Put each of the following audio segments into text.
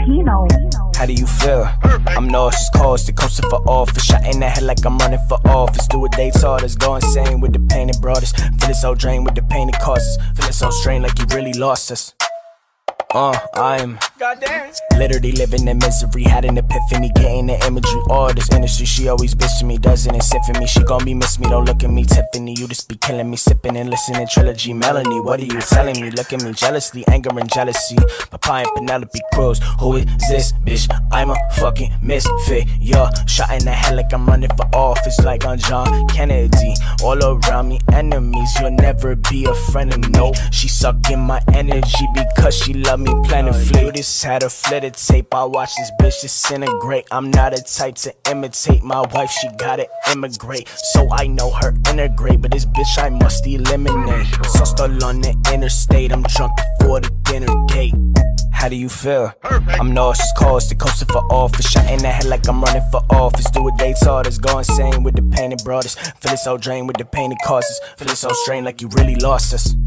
Filipino. How do you feel? I'm nauseous, caused, coasting for office. Shot in the head like I'm running for office. Do a day orders, go insane with the pain it brought us. Feeling so drained with the pain it causes. Feeling so strained like you really lost us. I'm literally living in misery. Had an epiphany, getting the imagery. All this industry, she always bitching me, doesn't it sit for me? She gon' be miss me, don't look at me, Tiffany. You just be killing me, sipping and listening trilogy. Melanie, what are you telling me? Look at me jealously, anger and jealousy. Papaya and Penelope Cruz, who is this bitch? I'm a fucking misfit, yeah. Shot in the head like I'm running for office, like I'm John Kennedy. All around me, enemies, you'll never be a friend of me. She sucking my energy because she love me. Planet Flea, this had a flitted tape. I watch this bitch disintegrate. I'm not a type to imitate my wife, she gotta immigrate. So I know her integrate, but this bitch I must eliminate. So still on the interstate, I'm drunk before the dinner date. How do you feel? I'm nauseous, caused, coasting for office. Shot in the head like I'm running for office. Do a day orders, go insane with the pain it brought us. Feeling so drained with the pain it causes. Feeling so strained like you really lost us.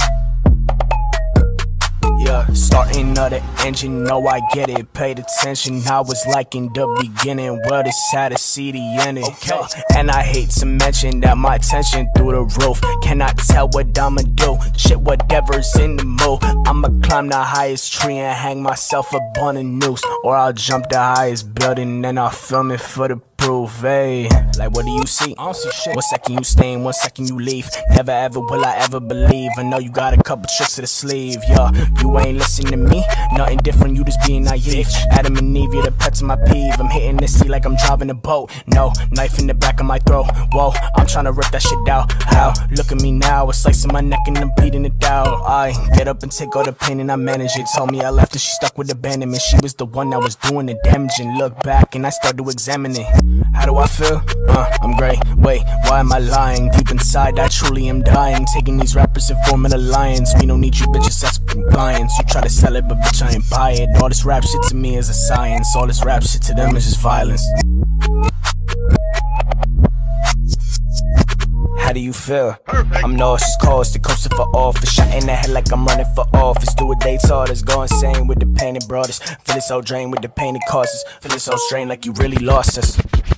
Yeah, starting of the engine, no I get it, paid attention. I was like in the beginning, well it's sad to see the ending. Okay. And I hate to mention that my tension through the roof. Cannot tell what I'ma do, shit whatever's in the mood. I'ma climb the highest tree and hang myself up on a noose. Or I'll jump the highest building and I'll film it for the proof, hey. Like what do you see? I don't see shit. 1 second you stay in, 1 second you leave. Never ever will I ever believe. I know you got a couple tricks to the sleeve, yeah. You ain't listening to me, nothing different, you just being naive. Adam and Eve, you're the pets of my peeve. I'm hitting the sea like I'm driving a boat. No, knife in the back of my throat. Whoa, I'm trying to rip that shit out. How? Look at me now, it's slicing my neck and I'm bleeding it out. I get up and take all the pain and I manage it. Told me I left and she stuck with abandonment. She was the one that was doing the damaging. Look back and I started to examine it. How do I feel? I'm great. Wait, why am I lying? Deep inside, I truly am dying. Taking these rappers and forming alliance. We don't need you bitches, that's compliance. You try to sell it, but bitch, I ain't buy it. All this rap shit to me is a science. All this rap shit to them is just violence. How do you feel? I'm nauseous, caused, coasting for office. Shot in the head like I'm running for office. Do a day orders, go insane with the pain it brought us. Feeling so drained with the pain it causes. Feeling so strained like you really lost us.